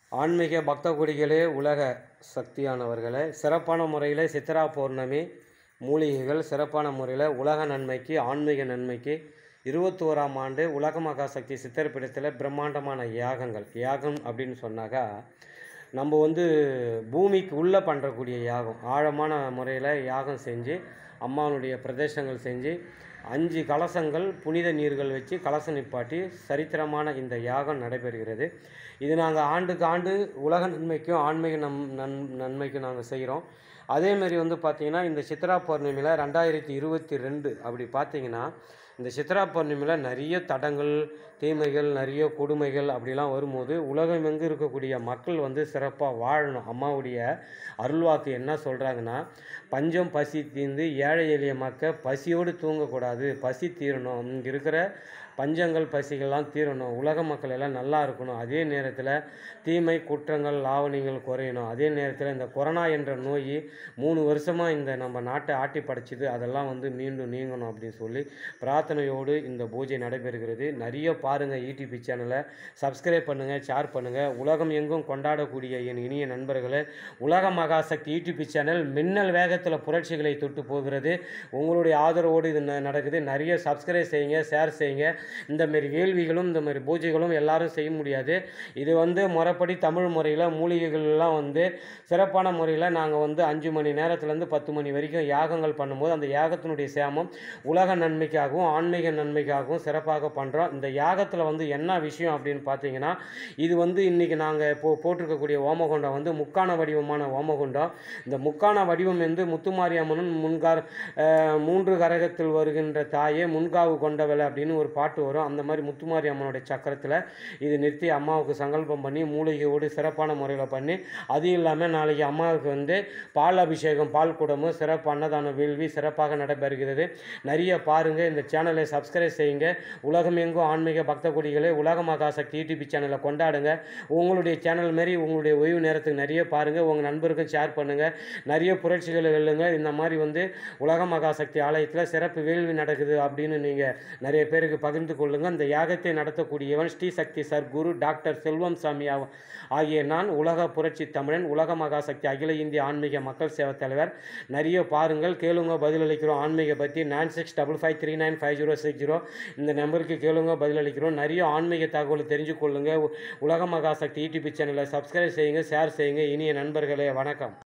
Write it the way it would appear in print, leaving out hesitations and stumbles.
ஆன்மீக பக்த கொடிகளே, உலக சக்தியானவர்களே, சிறப்பான முறையில் சித்ரா பௌர்ணமி மூலிகைகள் சிறப்பான முறையில் உலக நன்மைக்கு, ஆன்மீக நன்மைக்கு 21ஆம் ஆண்டு உலக மகாசக்தி சித்தர் பீடத்தில் பிரம்மாண்டமான யாகங்கள். யாகம் அப்படின்னு சொன்னாக்கா, நம்ம பூமிக்கு உள்ளே பண்ணுறக்கூடிய யாகம். ஆழமான முறையில் யாகம் செஞ்சு, அம்மாவனுடைய பிரதேசங்கள் செஞ்சு 5 கலசங்கள் புனித நீர்கள் வச்சு கலசம் நிப்பாட்டி சரித்திரமான இந்த யாகம் நடைபெறுகிறது. இது நாங்கள் ஆண்டுக்கு ஆண்டு உலக நன்மைக்கும் ஆன்மீக நன்மைக்கும் நாங்கள் செய்கிறோம். அதேமாரி பார்த்திங்கன்னா, இந்த சித்ரா பௌர்ணமியில் 2022 அப்படி பார்த்திங்கன்னா, இந்த சித்ரா பௌர்ணமியில் நிறைய தடங்கள், தீமைகள், நிறைய கொடுமைகள் அப்படிலாம் வரும்போது உலகமெங்கு இருக்கக்கூடிய மக்கள் சிறப்பாக வாழணும். அம்மாவுடைய அருள்வாக்கு என்ன சொல்கிறாங்கன்னா, பஞ்சம் பசி தீர்ந்து ஏழை எளிய மக்கள் பசியோடு தூங்கக்கூடாது, பசி தீரணும், இங்கே இருக்கிற பஞ்சங்கள் பசிகள்லாம் தீரணும், உலக மக்கள் எல்லாம் நல்லா இருக்கணும், அதே நேரத்தில் தீமை குற்றங்கள் லாவணிகள் குறையணும், அதே நேரத்தில் இந்த கொரோனா என்ற நோய் 3 வருஷமாக இந்த நம்ம நாட்டை ஆட்டி படைச்சிது, அதெல்லாம் மீண்டும் நீங்கணும் அப்படின்னு சொல்லி பிரார்த்தனையோடு இந்த பூஜை நடைபெறுகிறது. நிறைய பாருங்கள், யூடியூப் சேனலை சப்ஸ்கிரைப் பண்ணுங்கள், ஷேர் பண்ணுங்கள். உலகம் எங்கும் கொண்டாடக்கூடிய என் இனிய நண்பர்களே, உலக மகாசக்தி யூடியூப் சேனல் மின்னல் வேகத்தில் புரட்சிகளை தொட்டு போகிறது. உங்களுடைய ஆதரவோடு இது நடக்குது. நிறைய சப்ஸ்கிரைப் செய்யுங்க, ஷேர் செய்யுங்க. இந்தமாரி வேள்விகளும் இந்தமாரி பூஜைகளும் எல்லாரும் செய்ய முடியாது. இது முறைப்படி தமிழ் முறையில் மூலிகைகள்லாம் சிறப்பான முறையில் நாங்கள் 5 மணி நேரத்துலேருந்து 10 மணி வரைக்கும் யாகங்கள் பண்ணும்போது அந்த யாகத்தினுடைய சேமம் உலக நன்மைக்காகவும் ஆன்மீக நன்மைக்காகவும் சிறப்பாக பண்ணுறோம். இந்த யாகத்தில் என்ன விஷயம் அப்படின்னு பார்த்தீங்கன்னா, இது இன்றைக்கி நாங்கள் போட்டிருக்கக்கூடிய ஓமகுண்டம் முக்கான வடிவமான ஓமகுண்டம். இந்த முக்கான வடிவம் முத்துமாரியம்மனும் 3 கரகத்தில் வருகின்ற தாயே முன்காவு கொண்டவளை அப்படின்னு ஒரு பாட்டு வரும். அந்த மாதிரி முத்துமாரி அம்மனுடைய சக்கரத்தில் இது நிறுத்தி அம்மாவுக்கு சங்கல்பம் பண்ணி மூலிகையோடு சிறப்பான முறையில் பண்ணி, அது இல்லாமல் நாளைக்கு அம்மாவுக்கு பால் அபிஷேகம், பால் குடமும் சிறப்பு அன்னதான வேள்வி சிறப்பாக நடைபெறுகிறது. நிறைய பாருங்கள், இந்த சேனலை சப்ஸ்கிரைப் செய்யுங்க. உலகம் எங்கும் ஆன்மீக பக்த கொடிகளே, உலக மகாசக்தி யூடியூப் சேனலை கொண்டாடுங்க. உங்களுடைய சேனல் மாரி உங்களுடைய ஓய்வு நேரத்துக்கு நிறைய பாருங்கள், உங்கள் நண்பருக்கும் ஷேர் பண்ணுங்கள். நிறைய புரட்சிகளை வெல்லுங்க. இந்த மாதிரி உலக மகாசக்தி ஆலயத்தில் சிறப்பு வேள்வி நடக்குது அப்படின்னு நீங்கள் நிறைய பேருக்கு பகிர்ந்து கொள்ளுங்கள். இந்த யாகத்தை நடத்தக்கூடியவன் ஸ்ரீ சக்தி சர்க்குரு டாக்டர் செல்வம் சாமி ஆகிய நான், உலக புரட்சி தமிழன், உலக மகாசக்தி அகில இந்திய ஆன்மீக மக்கள் சேவை தலைவர். நிறைய பாருங்கள், கேளுங்க, பதிலளிக்கிறோம். ஆன்மீக பற்றி 9655395060 இந்த நம்பருக்கு கேளுங்க, பதிலளிக்கிறோம். நிறைய ஆன்மீக தகவல் தெரிஞ்சு கொள்ளுங்கள். உலக மகாசக்தி யூடியூப் சேனலை சப்ஸ்கிரைப் செய்யுங்க, ஷேர் செய்யுங்க. இனிய நண்பர்களே, வணக்கம்.